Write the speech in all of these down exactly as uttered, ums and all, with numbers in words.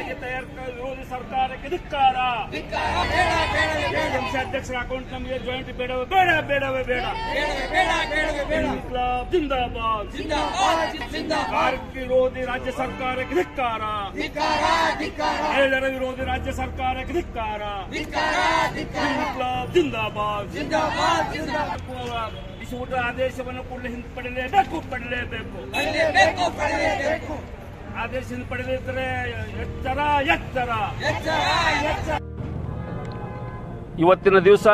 ವಿರೋಧಿ ಸರ್ಕಾರಕ್ಕೆ ಧಿಕ್ಕಾರ. ಅಧ್ಯಕ್ಷರ ಅಕೌಂಟ್ ನಮಗೆ ಜಾಯಿಂಟ್ ಬೇಡವೇ ಬೇಡ ಬೇಡವೇ ಬೇಡ. ಇನ್ಕ್ಲಾಬ್ ಜಿಂದಾಬಾದ್. ಕಾರ್ಮಿಕ ವಿರೋಧಿ ರಾಜ್ಯ ಸರ್ಕಾರಕ್ಕೆ ಧಿಕ್ಕಾರ. ಮಹಿಳೆಯರ ವಿರೋಧಿ ರಾಜ್ಯ ಸರ್ಕಾರಕ್ಕೆ ಧಿಕ್ಕಾರ. ಇನ್ಕ್ಲಾಬ್ ಜಿಂದಾಬಾದ್. ಬಿಸಿಯೂಟ ಆದೇಶವನ್ನು ಕೂಡಲೇ ಹಿಂಪಡೆಯಲೇಬೇಕು ಪಡೆಯಲೇಬೇಕು ಆದೇಶ ಹಿಂಪಡೆದಿದ್ದರೆ ಎಚ್ಚರ ಎಚ್ಚರ. ಇವತ್ತಿನ ದಿವಸ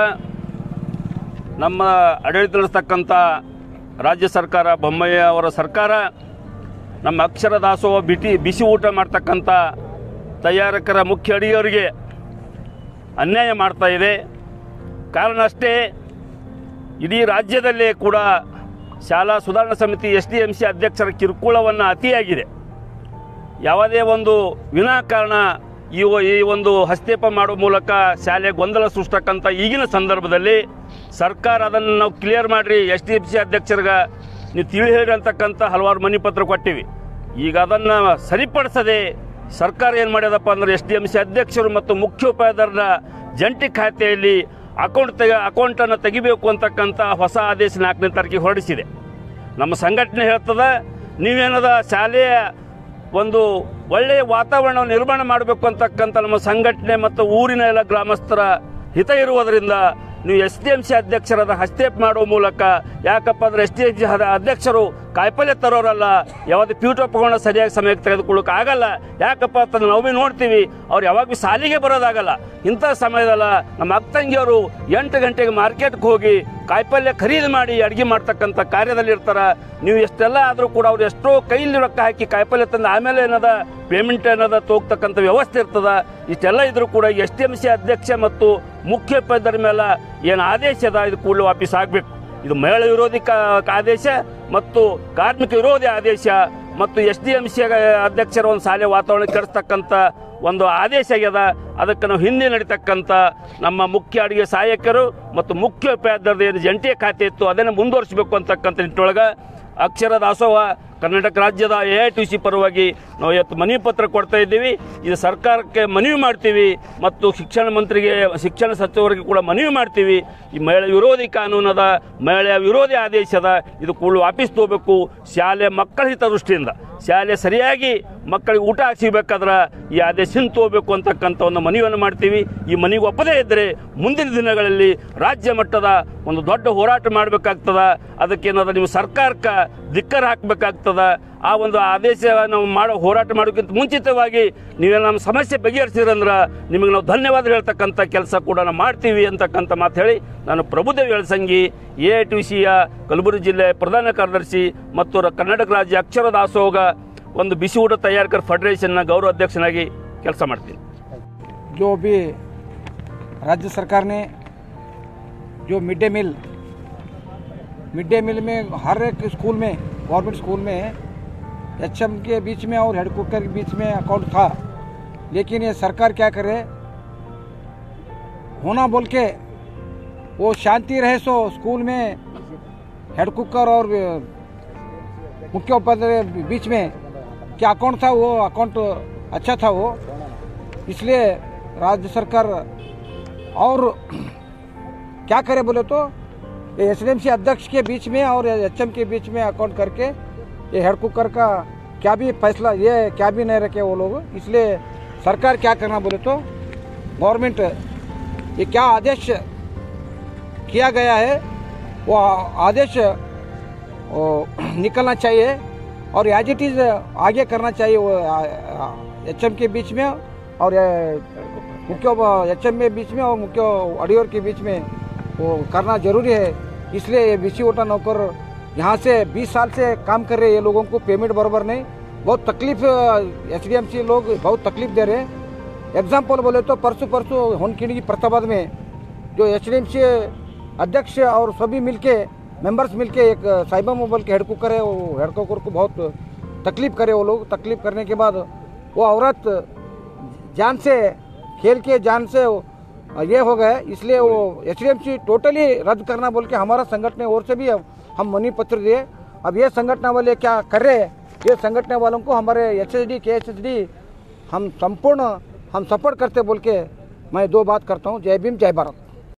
ನಮ್ಮ ಆಡಳಿತ ನಡೆಸ್ತಕ್ಕಂಥ ರಾಜ್ಯ ಸರ್ಕಾರ, ಬೊಮ್ಮಾಯಿ ಅವರ ಸರ್ಕಾರ ನಮ್ಮ ಅಕ್ಷರ ದಾಸೋಹ ಬಿಟಿ ಬಿಸಿ ಊಟ ಮಾಡ್ತಕ್ಕಂಥ ತಯಾರಕರ ಮುಖ್ಯ ಅಡಿಗೆಯವರಿಗೆ ಅನ್ಯಾಯ ಮಾಡ್ತಾ ಇದೆ. ಕಾರಣ ಅಷ್ಟೇ, ಇಡೀ ರಾಜ್ಯದಲ್ಲೇ ಕೂಡ ಶಾಲಾ ಸುಧಾರಣಾ ಸಮಿತಿ ಎಸ್ ಡಿ ಎಂ ಸಿ ಅಧ್ಯಕ್ಷರ ಕಿರುಕುಳವನ್ನು ಅತಿಯಾಗಿದೆ. ಯಾವುದೇ ಒಂದು ವಿನಾಕಾರಣ ಈ ಈ ಒಂದು ಹಸ್ತೇಪ ಮಾಡುವ ಮೂಲಕ ಶಾಲೆ ಗೊಂದಲ ಸೃಷ್ಟಕ್ಕಂಥ ಈಗಿನ ಸಂದರ್ಭದಲ್ಲಿ ಸರ್ಕಾರ ಅದನ್ನು ನಾವು ಕ್ಲಿಯರ್ ಮಾಡಿರಿ, ಎಸ್ ಡಿ ಎಂ ಸಿ ಅಧ್ಯಕ್ಷರಿಗೆ ನೀವು ತಿಳಿ ಹೇಳಿ ಅಂತಕ್ಕಂಥ ಹಲವಾರು ಮನವಿ ಪತ್ರ ಕೊಟ್ಟಿವಿ. ಈಗ ಅದನ್ನು ಸರಿಪಡಿಸದೆ ಸರ್ಕಾರ ಏನು ಮಾಡ್ಯದಪ್ಪ ಅಂದರೆ ಎಸ್ ಡಿ ಎಂ ಸಿ ಅಧ್ಯಕ್ಷರು ಮತ್ತು ಮುಖ್ಯೋಪಾಧ್ಯಾಯರ ಜಂಟಿ ಖಾತೆಯಲ್ಲಿ ಅಕೌಂಟ್ ತೆಗೆ ಅಕೌಂಟನ್ನು ತೆಗಿಬೇಕು ಅಂತಕ್ಕಂಥ ಹೊಸ ಆದೇಶ ನಾಲ್ಕನೇ ತಾರೀಕಿಗೆ ಹೊರಡಿಸಿದೆ. ನಮ್ಮ ಸಂಘಟನೆ ಹೇಳ್ತದೆ, ನೀವೇನದ ಶಾಲೆಯ ಒಂದು ಒಳ್ಳೆಯ ವಾತಾವರಣವನ್ನು ನಿರ್ಮಾಣ ಮಾಡಬೇಕು ಅಂತಕ್ಕಂಥ ನಮ್ಮ ಸಂಘಟನೆ ಮತ್ತು ಊರಿನ ಎಲ್ಲ ಗ್ರಾಮಸ್ಥರ ಹಿತ ಇರುವುದರಿಂದ ನೀವು ಎಸ್ ಡಿ ಎಂ ಸಿ ಅಧ್ಯಕ್ಷರಾದ ಹಸ್ತೇಪ ಮಾಡುವ ಮೂಲಕ, ಯಾಕಪ್ಪ ಅಂದರೆ ಎಸ್ ಡಿ ಎಂ ಸಿ ಅಧ್ಯಕ್ಷರು ಕಾಯಿಪಲ್ಯ ತರೋರಲ್ಲ, ಯಾವುದೇ ಪೀಠೋಪಕರಣ ಸರಿಯಾಗಿ ಸಮಯಕ್ಕೆ ತೆಗೆದುಕೊಳ್ಳೋಕೆ ಆಗಲ್ಲ. ಯಾಕಪ್ಪ ಅಂತಂದ್ರೆ ನಾವು ಭೀ ನೋಡ್ತೀವಿ, ಅವ್ರು ಯಾವಾಗ ಭೀ ಸಾಲಿಗೆ ಬರೋದಾಗಲ್ಲ. ಇಂಥ ಸಮಯದಲ್ಲ ನಮ್ಮ ಅಕ್ಕಂಗಿಯವರು ಎಂಟು ಗಂಟೆಗೆ ಮಾರ್ಕೆಟ್ಗೆ ಹೋಗಿ ಕಾಯಿಪಲ್ಯ ಖರೀದಿ ಮಾಡಿ ಅಡುಗೆ ಮಾಡ್ತಕ್ಕಂಥ ಕಾರ್ಯದಲ್ಲಿ ಇರ್ತಾರೆ. ನೀವು ಎಷ್ಟೆಲ್ಲ ಆದರೂ ಕೂಡ ಅವ್ರು ಎಷ್ಟೋ ಕೈಲಿ ರೊಕ್ಕ ಹಾಕಿ ಕಾಯಿಪಲ್ಯ ತಂದು ಆಮೇಲೆ ಏನದ ಪೇಮೆಂಟ್ ಏನದ ತೋಗ್ತಕ್ಕಂಥ ವ್ಯವಸ್ಥೆ ಇರ್ತದೆ. ಇಷ್ಟೆಲ್ಲ ಇದ್ರೂ ಕೂಡ ಎಸ್ ಡಿ ಎಂ ಸಿ ಅಧ್ಯಕ್ಷ ಮತ್ತು ಮುಖ್ಯೋಪಾಧ್ಯಾಯರ ಮೇಲೆ ಏನು ಆದೇಶ ಅದ ಇದು ಕೂಡಲೇ ವಾಪಸ್ ಆಗಬೇಕು. ಇದು ಮಹಿಳಾ ವಿರೋಧಿ ಆದೇಶ ಮತ್ತು ಕಾರ್ಮಿಕ ವಿರೋಧಿ ಆದೇಶ ಮತ್ತು ಎಸ್ ಡಿ ಎಂ ಸಿ ಅಧ್ಯಕ್ಷರ ಒಂದು ಶಾಲೆ ವಾತಾವರಣ ಕೆಡಿಸ್ತಕ್ಕಂಥ ಒಂದು ಆದೇಶ ಆಗ್ಯದ. ಅದಕ್ಕೆ ನಾವು ಹಿಂದೆ ನಡೀತಕ್ಕಂಥ ನಮ್ಮ ಮುಖ್ಯ ಅಡುಗೆ ಸಹಾಯಕರು ಮತ್ತು ಮುಖ್ಯೋಪಾಧ್ಯಾಯರದ್ದು ಏನು ಜಂಟಿ ಖಾತೆ ಇತ್ತು ಅದನ್ನು ಮುಂದುವರಿಸಬೇಕು ಅಂತಕ್ಕಂಥ ನಿಟ್ಟೊಳಗೆ ಅಕ್ಷರ ದಾಸೋಹ ಕರ್ನಾಟಕ ರಾಜ್ಯದ ಎ ಐ ಟಿ ಸಿ ಪರವಾಗಿ ನಾವು ಇವತ್ತು ಮನವಿ ಪತ್ರ ಕೊಡ್ತಾ ಇದ್ದೀವಿ. ಇದು ಸರ್ಕಾರಕ್ಕೆ ಮನವಿ ಮಾಡ್ತೀವಿ ಮತ್ತು ಶಿಕ್ಷಣ ಮಂತ್ರಿಗೆ, ಶಿಕ್ಷಣ ಸಚಿವರಿಗೆ ಕೂಡ ಮನವಿ ಮಾಡ್ತೀವಿ. ಈ ಮಹಿಳೆ ವಿರೋಧಿ ಕಾನೂನದ, ಮಹಿಳೆಯ ವಿರೋಧಿ ಆದೇಶದ, ಇದು ಕೂಡ ವಾಪಸ್ ತಗೋಬೇಕು. ಶಾಲೆ ಮಕ್ಕಳ ಹಿತದೃಷ್ಟಿಯಿಂದ ಶಾಲೆ ಸರಿಯಾಗಿ ಮಕ್ಕಳಿಗೆ ಊಟ ಸಿಗಬೇಕಾದ್ರೆ ಈ ಆದೇಶ ತಗೋಬೇಕು ಅಂತಕ್ಕಂಥ ಒಂದು ಮನವಿಯನ್ನು ಮಾಡ್ತೀವಿ. ಈ ಮನವಿಗೆ ಒಪ್ಪದೇ ಇದ್ದರೆ ಮುಂದಿನ ದಿನಗಳಲ್ಲಿ ರಾಜ್ಯ ಮಟ್ಟದ ಒಂದು ದೊಡ್ಡ ಹೋರಾಟ ಮಾಡಬೇಕಾಗ್ತದೆ. ಅದಕ್ಕೇನಾದ್ರೂ ನೀವು ಸರ್ಕಾರಕ್ಕೆ ಧಿಕ್ಕಾರ ಹಾಕಬೇಕಾಗ್ತದೆ. ಆ ಒಂದು ಆದೇಶ ನಾವು ಮಾಡೋ ಹೋರಾಟ ಮಾಡೋಕ್ಕಿಂತ ಮುಂಚಿತವಾಗಿ ನೀವೇನು ನಮ್ಮ ಸಮಸ್ಯೆ ಬಗೆಹರಿಸಿದ್ರಂದ್ರೆ ನಿಮಗೆ ನಾವು ಧನ್ಯವಾದ ಹೇಳ್ತಕ್ಕಂಥ ಕೆಲಸ ಕೂಡ ನಾವು ಮಾಡ್ತೀವಿ ಅಂತಕ್ಕಂಥ ಮಾತು ಹೇಳಿ ನಾನು Prabhudev Elasangi, A I T ಸಿಯ ಕಲಬುರಗಿ ಜಿಲ್ಲೆ ಪ್ರಧಾನ ಕಾರ್ಯದರ್ಶಿ ಮತ್ತು ಕರ್ನಾಟಕ ರಾಜ್ಯ ಅಕ್ಷರ ದಾಸೋಹ ಒಂದು ಬಿಸಿ ಊಟ ತಯಾರಕರ ಫೆಡರೇಷನ್ನ ಗೌರವ ಅಧ್ಯಕ್ಷನಾಗಿ ಕೆಲಸ ಮಾಡ್ತೀನಿ. जो भी राज्य सरकार ने जो mid day meal mid day meal में हर एक स्कूल में, गवर्नमेंट स्कूल में एच एम के बीच में और हेड कुकर के बीच में अकाउंट था, लेकिन ये सरकार क्या करे, होना बोल के वो शांति रहे सो स्कूल में हेड कुकर और मुख्य उपाध्याय बीच में क्या अकाउंट था, वो अकाउंट अच्छा था वो, इसलिए राज्य सरकार और क्या करे बोले तो एस डी एम सी अध्यक्ष के बीच में और एच एम के बीच में अकाउंट करके ये हेड कुकर का क्या भी फैसला, ये क्या भी नहीं रखे वो लोग। इसलिए सरकार क्या करना बोले तो गवर्नमेंट ये क्या आदेश किया गया है वो आदेश वो निकलना चाहिए और एज इट इज़ आगे करना चाहिए। वो एच एम के बीच में और मुख्य एच एम के बीच में और मुख्य ऑडियोर के बीच में वो करना ज़रूरी है। इसलिए ये बिसी ओटा नौकर यहाँ से बीस साल से काम कर रहे हैं, ये लोगों को पेमेंट बराबर नहीं, बहुत तकलीफ एच डी एम सी लोग बहुत तकलीफ दे रहे हैं। एग्जाम्पल बोले तो परसों परसों होनकिणी की प्रताबाद में जो एच डी एम सी अध्यक्ष और सभी मिलके मेंबर्स मिलके एक साइबर मोबाइल के हेड कुकर है, वो हेड कुकर को बहुत तकलीफ करे वो लोग। तकलीफ करने के बाद वो औरत जान से खेल के जान से ये हो गए, इसलिए वो H D M C totally रद्द करना बोल के हमारा संगठन और से भी हम मनी पत्र दिए। अब ये संगठन वाले क्या कर रहे हैं, ये संगठन वालों को हमारे एच एस डी के एच एस डी हम संपूर्ण हम सपोर्ट करते बोल के मैं दो बात करता हूँ। जय भीम, जय भारत।